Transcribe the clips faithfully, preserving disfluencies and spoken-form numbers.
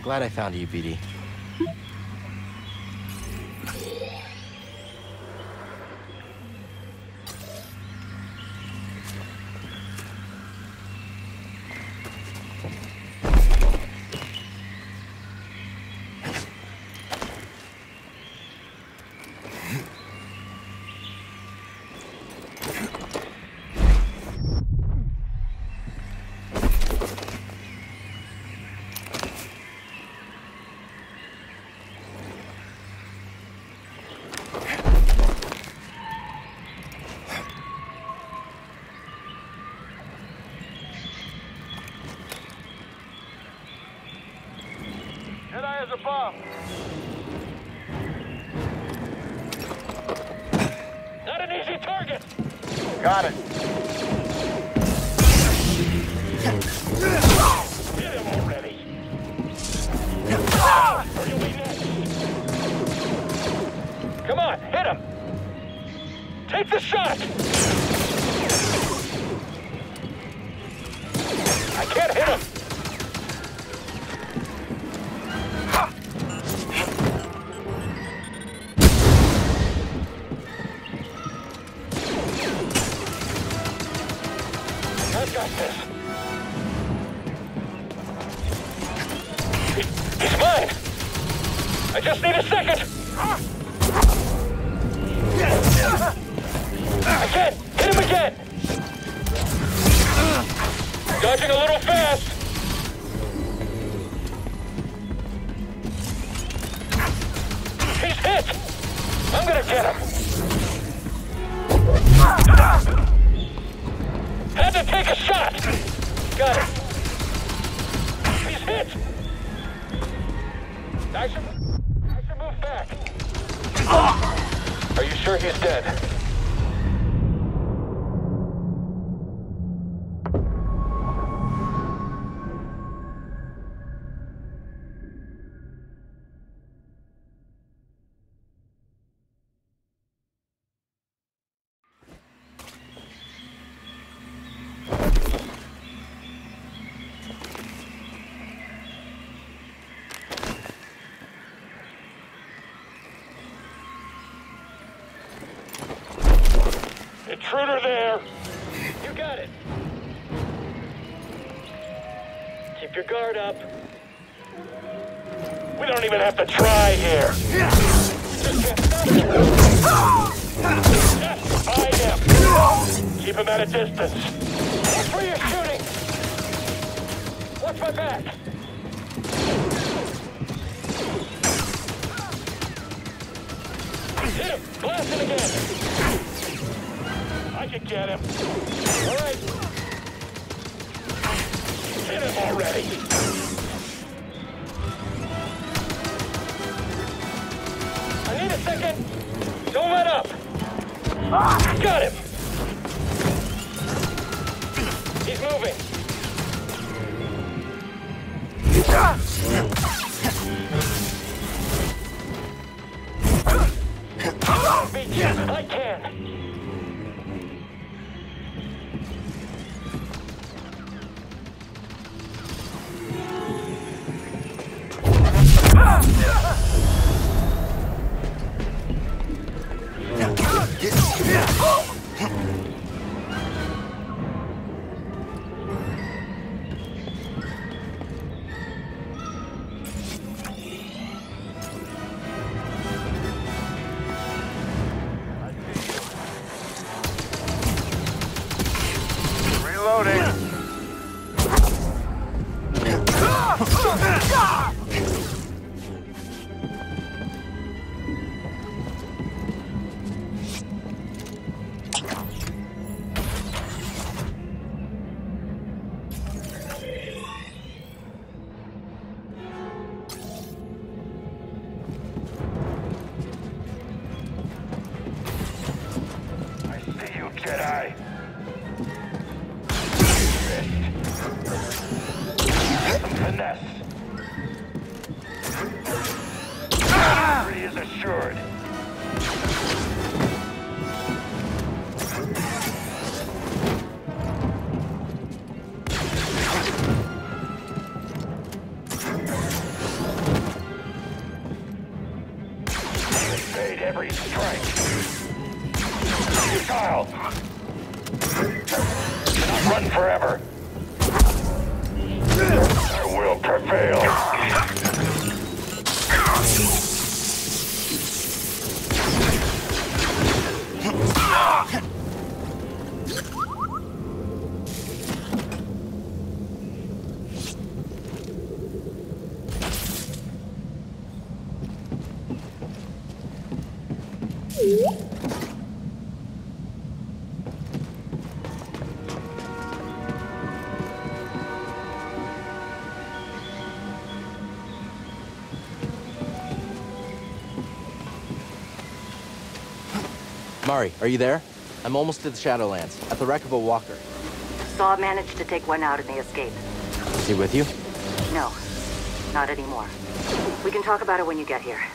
glad I found you, B D. Jedi is above. Not an easy target. Got it. Hit him already. Or you'll be next. Come on, hit him. Take the shot. I can't hit him. I've got this. He, he's mine! I just need a second! Again! Hit him again! Dodging a little fast! He's hit! I'm gonna get him! Had to take a shot! Got it. He's hit! I should, I should move back. Are you sure he's dead? Intruder there! You got it! Keep your guard up. We don't even have to try here! Just get started! Yes, I am! Keep him at a distance! Watch where you're shooting! Watch my back! Hit him! Blast him again! I can get him. All right. Hit him already. I need a second. Don't let up. Got him. He's moving. Beat you. I can. Reloading. I see you, Jedi. Finesse. Victory is assured. Increase strength. Futile. Cannot run forever. I will prevail. Mari, are you there? I'm almost to the Shadowlands, at the wreck of a walker. Saw managed to take one out in the escape. Is he with you? No, not anymore. We can talk about it when you get here.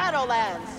Shadowlands.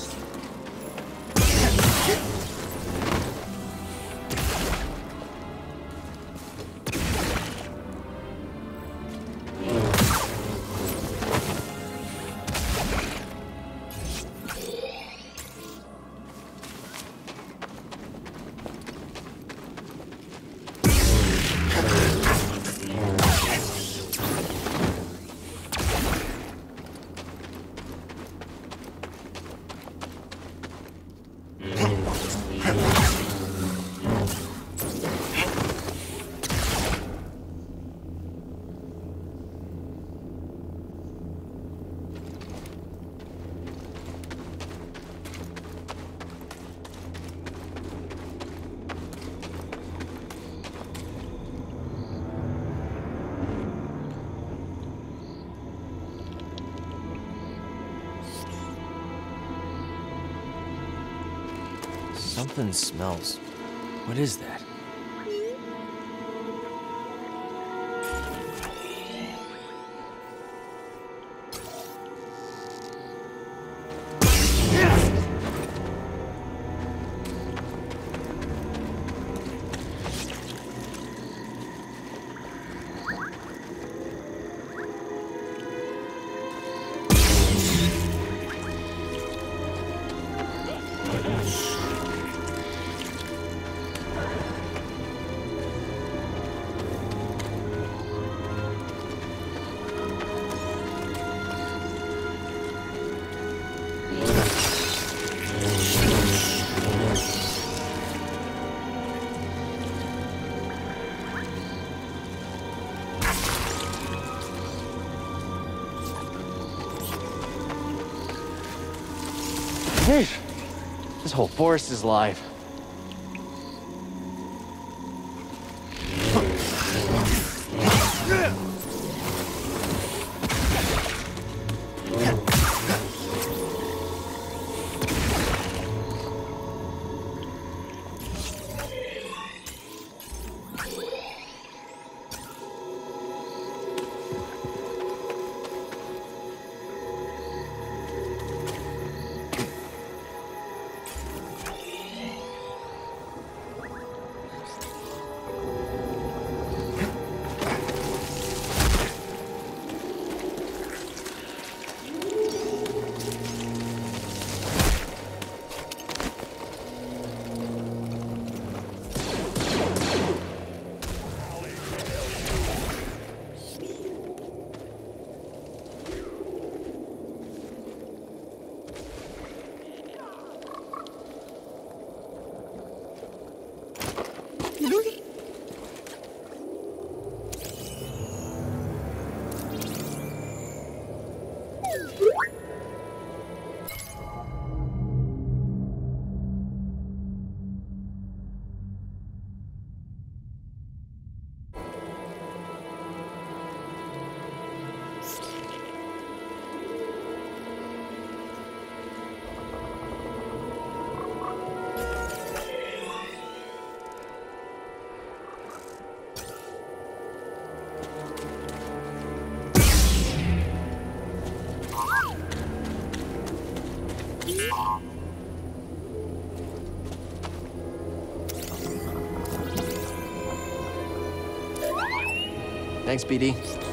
Something smells. What is that? This whole forest is alive. Thanks, B D.